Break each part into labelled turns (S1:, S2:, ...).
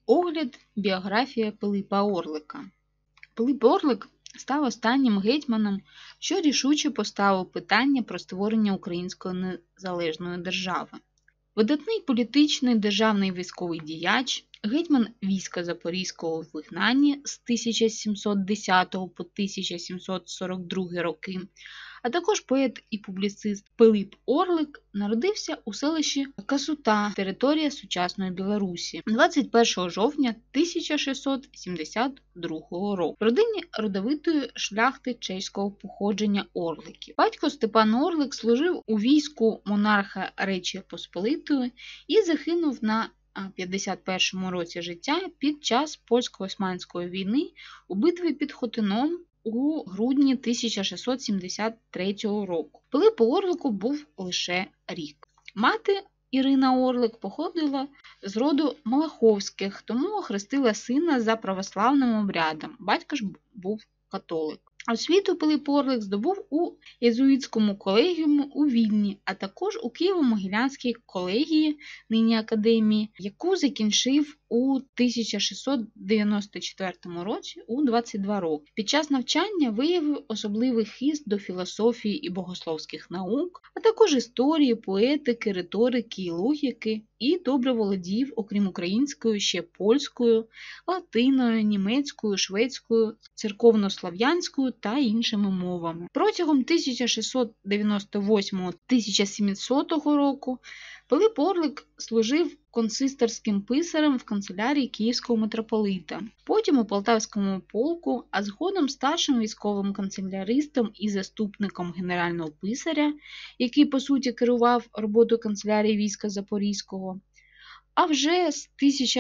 S1: Огляд біографія Пилипа Орлика. Пилип Орлик став останнім гетьманом, що рішуче поставив питання про створення української незалежної держави. Видатний політичний, державний військовий діяч, гетьман війська Запорізького в вигнанні з 1710 по 1742 роки, а також поет і публіцист Пилип Орлик народився у селищі Касута, територія сучасної Білорусі, 21 жовтня 1672 року. В родині родовитої шляхти чеського походження Орликів. Батько Степан Орлик служив у війську монарха Речі Посполитої і загинув на 51-му році життя під час польсько-османської війни у битві під Хотином у грудні 1673 року. Пилипу Орлику був лише рік. Мати Ірина Орлик походила з роду Малаховських, тому охрестила сина за православним обрядом. Батько ж був католик. Освіту Пилип Орлик здобув у єзуїтському колегіумі у Вільні, а також у Києво-Могилянській колегії, нині академії, яку закінчив у 1694 році у 22 роки. Під час навчання виявив особливий хист до філософії і богословських наук, а також історії, поетики, риторики і логіки, і добре володів, окрім українською, ще польською, латиною, німецькою, шведською, церковнослов'янською та іншими мовами. Протягом 1698-1700 року Пилип Орлик служив консисторським писарем в канцелярії Київського митрополита, потім у Полтавському полку, а згодом старшим військовим канцеляристом і заступником генерального писаря, який, по суті, керував роботою канцелярії війська Запорізького. А вже з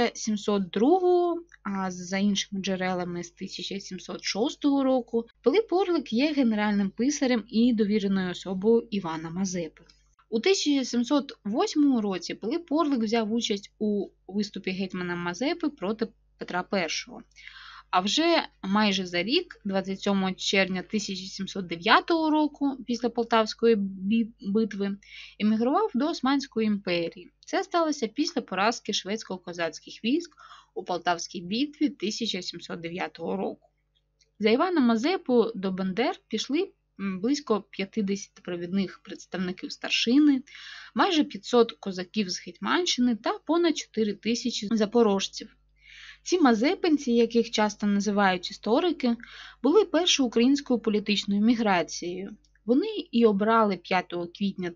S1: 1702, а за іншими джерелами з 1706 року, Пилип Орлик є генеральним писарем і довіреною особою Івана Мазепи. У 1708 році Пилип Орлик взяв участь у виступі гетьмана Мазепи проти Петра І. А вже майже за рік, 27 червня 1709 року, після Полтавської битви, емігрував до Османської імперії. Це сталося після поразки шведсько-козацьких військ у Полтавській битві 1709 року. За Іваном Мазепою до Бендер пішли близько 50 провідних представників старшини, майже 500 козаків з Гетьманщини та понад 4 тисячі запорожців. Ці мазепинці, яких часто називають історики, були першою українською політичною міграцією. Вони і обрали 5 квітня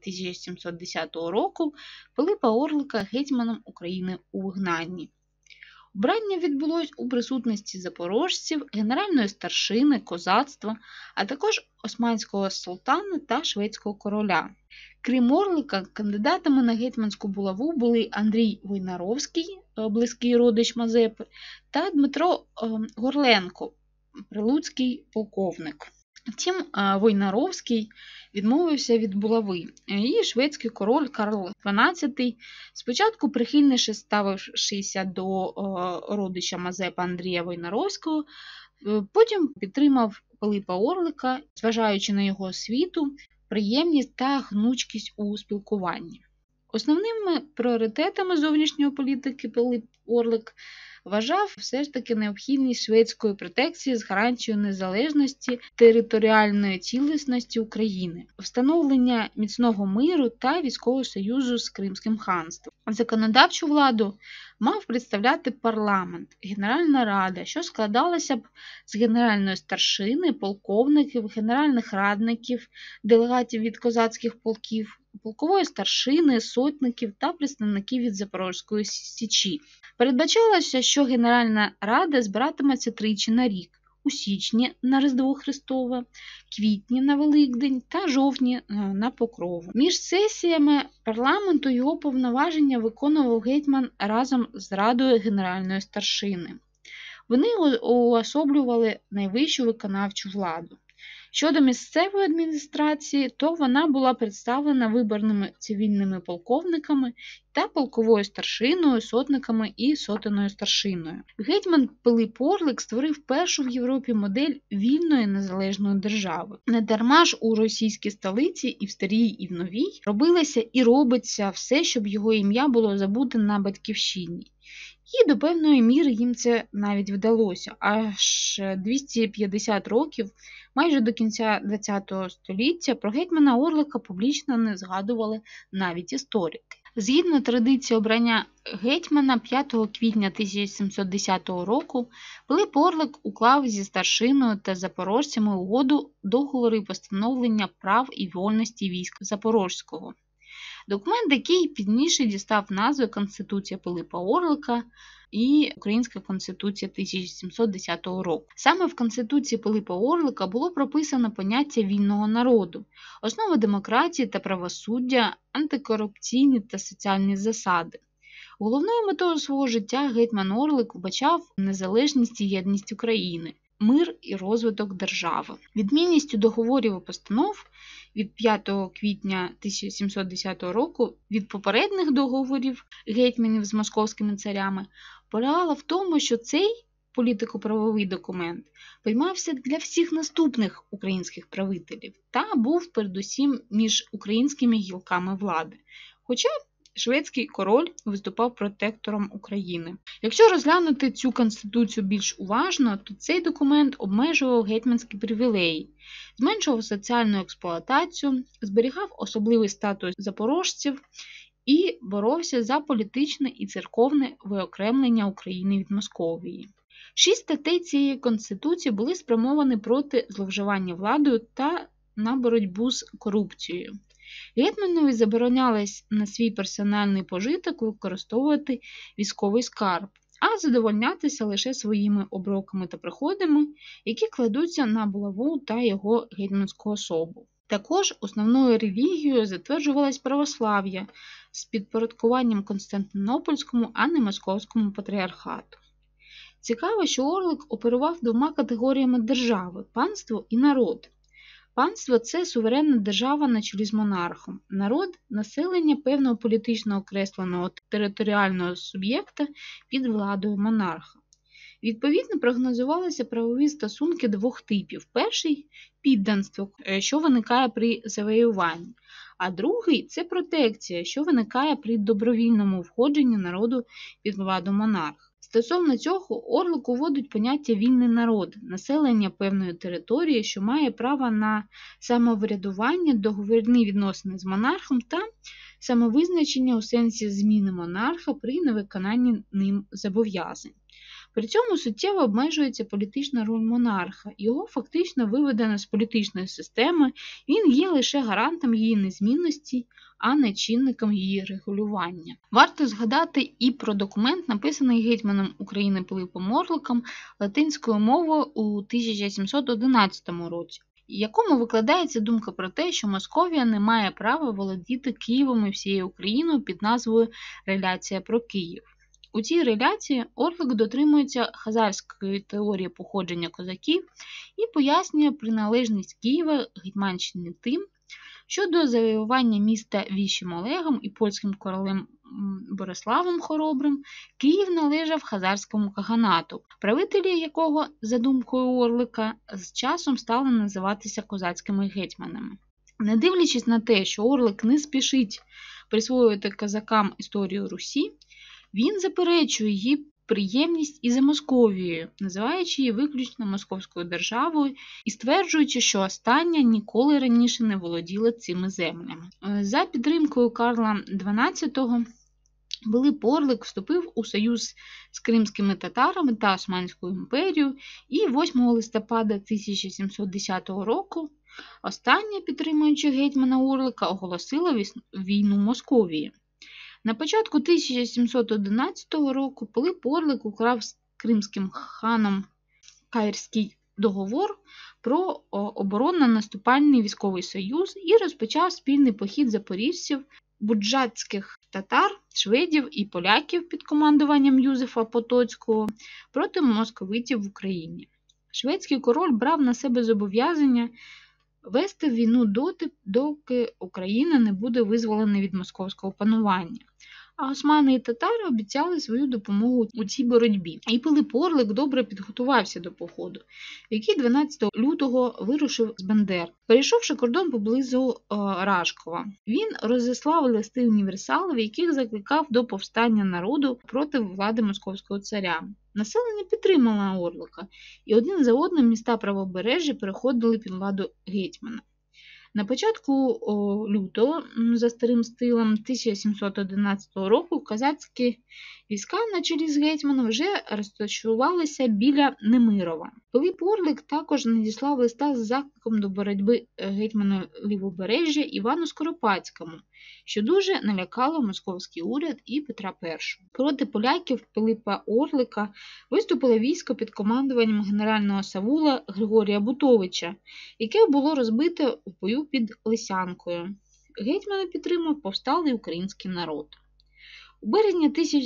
S1: 1710 року Пилипа Орлика гетьманом України у вигнанні. Обрання відбулось у присутності запорожців, генеральної старшини, козацтва, а також османського султана та шведського короля. Крім Орлика, кандидатами на гетьманську булаву були Андрій Войнаровський, близький родич Мазепи, та Дмитро Горленко, прилуцький полковник. Втім, Войнаровський відмовився від булави, і шведський король Карл XII, спочатку прихильніше ставившися до родича Мазепи Андрія Войнаровського, потім підтримав Пилипа Орлика, зважаючи на його освіту, приємність та гнучкість у спілкуванні. Основними пріоритетами зовнішньої політики Пилип Орлик вважав все ж таки необхідність шведської протекції з гарантією незалежності, територіальної цілісності України, встановлення міцного миру та військового союзу з Кримським ханством. Законодавчу владу мав представляти парламент, Генеральна Рада, що складалася б з генеральної старшини, полковників, генеральних радників, делегатів від козацьких полків, полкової старшини, сотників та представників від Запорізької Січі. Передбачалося, що Генеральна Рада збиратиметься тричі на рік – у січні на Різдво Христове, квітні на Великдень та жовтні на Покрову. Між сесіями парламенту його повноваження виконував гетьман разом з Радою Генеральної старшини. Вони уособлювали найвищу виконавчу владу. Щодо місцевої адміністрації, то вона була представлена виборними цивільними полковниками та полковою старшиною, сотниками і сотенною старшиною. Гетьман Пилип Орлик створив першу в Європі модель вільної незалежної держави. Недарма ж у російській столиці і в старій, і в новій робилося і робиться все, щоб його ім'я було забуте на батьківщині. І до певної міри їм це навіть вдалося. Аж 250 років, майже до кінця ХХ століття, про гетьмана Орлика публічно не згадували навіть історики. Згідно традиції обрання гетьмана 5 квітня 1710 року Пилип Орлик уклав зі старшиною та запорожцями угоду договори постановлення прав і вольності військ Запорозького. Документ, який пізніше дістав назви Конституція Пилипа Орлика і Українська Конституція 1710 року. Саме в Конституції Пилипа Орлика було прописано поняття вільного народу, основи демократії та правосуддя, антикорупційні та соціальні засади. Головною метою свого життя гетьман Орлик вбачав незалежність і єдність України, мир і розвиток держави. Відмінністю договорів і постанов від 5 квітня 1710 року від попередніх договорів гетьманів з московськими царями полягала в тому, що цей політико-правовий документ приймався для всіх наступних українських правителів та був передусім між українськими гілками влади. Хоча шведський король виступав протектором України. Якщо розглянути цю конституцію більш уважно, то цей документ обмежував гетьманські привілеї, зменшував соціальну експлуатацію, зберігав особливий статус запорожців і боровся за політичне і церковне виокремлення України від Московії. 6 статей цієї конституції були спрямовані проти зловживання владою та на боротьбу з корупцією. Гетьманові заборонялось на свій персональний пожиток використовувати військовий скарб, а задовольнятися лише своїми оброками та приходами, які кладуться на булаву та його гетьманську особу. Також основною релігією затверджувалось православ'я з підпорядкуванням Константинопольському, а не Московському патріархату. Цікаво, що Орлик оперував двома категоріями держави – панство і народ. Панство – це суверенна держава на чолі з монархом. Народ – населення певного політично окресленого територіального суб'єкта під владою монарха. Відповідно, прогнозувалися правові стосунки двох типів. Перший – підданство, що виникає при завоюванні, а другий – це протекція, що виникає при добровільному входженні народу під владу монарха. Стосовно цього, Орлик уводить поняття «вільний народ» – населення певної території, що має право на самоврядування, договірні відносини з монархом та самовизначення у сенсі зміни монарха при невиконанні ним зобов'язань. При цьому суттєво обмежується політична роль монарха. Його фактично виведено з політичної системи, він є лише гарантом її незмінності, а не чинником її регулювання. Варто згадати і про документ, написаний гетьманом України Пилипом Орликом латинською мовою у 1711 році, в якому викладається думка про те, що Московія не має права володіти Києвом і всією Україною під назвою «Реляція про Київ». У цій реляції Орлик дотримується хазарської теорії походження козаків і пояснює приналежність Києва Гетьманщині тим, що до завоювання міста Віщим Олегом і польським королем Бориславом Хоробрим Київ належав хазарському каганату, правителі якого, за думкою Орлика, з часом стали називатися козацькими гетьманами. Не дивлячись на те, що Орлик не спішить присвоювати козакам історію Русі, він заперечує її приємність і за Московією, називаючи її виключно московською державою і стверджуючи, що остання ніколи раніше не володіла цими землями. За підтримкою Карла XII Пилип Орлик вступив у союз з кримськими татарами та Османською імперією і 8 листопада 1710 року остання, підтримуючи гетьмана Орлика, оголосила війну Московії. На початку 1711 року Пилип Орлик уклав з кримським ханом Каїрський договор про оборонно-наступальний військовий союз і розпочав спільний похід запоріжців, буджацьких татар, шведів і поляків під командуванням Юзефа Потоцького проти московитів в Україні. Шведський король брав на себе зобов'язання вести війну доти, доки Україна не буде визволена від московського панування. А османи і татари обіцяли свою допомогу у цій боротьбі. І Пилип Орлик добре підготувався до походу, який 12 лютого вирушив з Бендер, перейшовши кордон поблизу Рашкова. Він розіслав листи універсали, в яких закликав до повстання народу проти влади московського царя. Населення підтримало Орлика, і один за одним міста правобережжя переходили під владу гетьмана. На початку лютого, за старим стилем 1711 року, козацькі війська на чолі з гетьманом вже розташувалися біля Немирова. Пилип Орлик також надіслав листа з закликом до боротьби гетьману Лівобережжя Івану Скоропадському, що дуже налякало московський уряд і Петра І. Проти поляків Пилипа Орлика виступило військо під командуванням генерального савула Григорія Бутовича, яке було розбите в бою під Лисянкою. Гетьмана підтримав повсталий український народ. У березні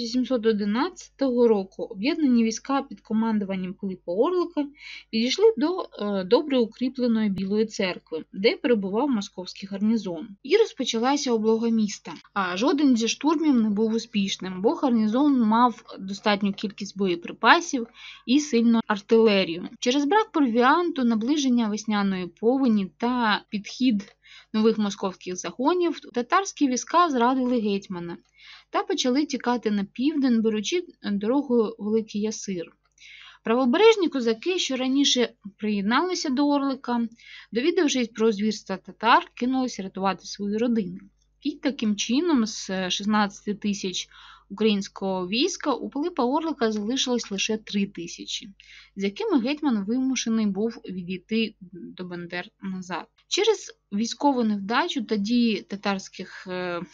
S1: 1711 року об'єднані війська під командуванням Пилипа Орлика підійшли до добре укріпленої Білої церкви, де перебував московський гарнізон. І розпочалася облога міста. А жоден зі штурмів не був успішним, бо гарнізон мав достатню кількість боєприпасів і сильну артилерію. Через брак провіанту, наближення весняної повені та підхід нових московських загонів татарські війська зрадили гетьмана та почали тікати на південь, беручи дорогою Великий Ясир. Правобережні козаки, що раніше приєдналися до Орлика, довідавшись про звірства татар, кинулися рятувати свої родини. І таким чином з 16 тисяч українського війська у Пилипа Орлика залишилось лише 3 тисячі, з якими гетьман вимушений був відійти до Бендер назад. Через військову невдачу та дії татарських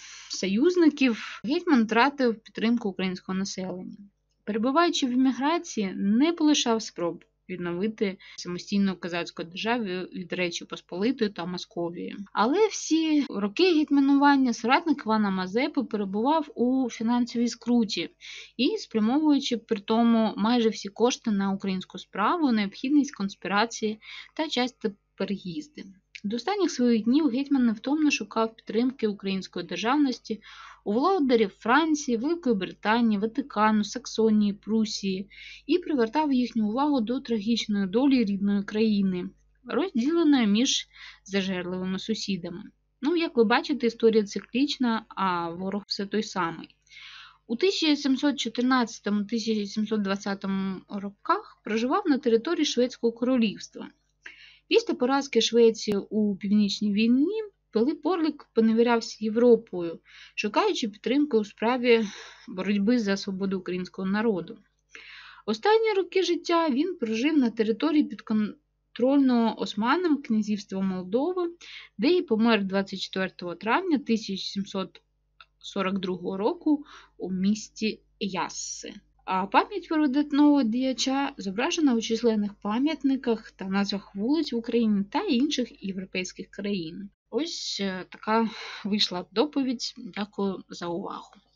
S1: союзників гетьман втратив підтримку українського населення. Перебуваючи в еміграції, не полишав спроб відновити самостійну козацьку державу від Речі Посполитої та Московії. Але всі роки гетьманування соратник Івана Мазепи перебував у фінансовій скруті і спрямовуючи при тому майже всі кошти на українську справу, необхідність конспірації та часто переїзди. До останніх своїх днів гетьман невтомно шукав підтримки української державності у володарів Франції, Великої Британії, Ватикану, Саксонії, Прусії і привертав їхню увагу до трагічної долі рідної країни, розділеної між зажерливими сусідами. Як ви бачите, історія циклічна, а ворог все той самий. У 1714-1720 роках проживав на території Шведського королівства. Після поразки Швеції у Північній війні Пилип Орлик поневірявся Європою, шукаючи підтримки у справі боротьби за свободу українського народу. Останні роки життя він прожив на території підконтрольного Османам князівства Молдова, де і помер 24 травня 1742 року у місті Ясси. А пам'ять про видатного діяча зображена у численних пам'ятниках та назвах вулиць в Україні та інших європейських країн. Ось така вийшла доповідь. Дякую за увагу.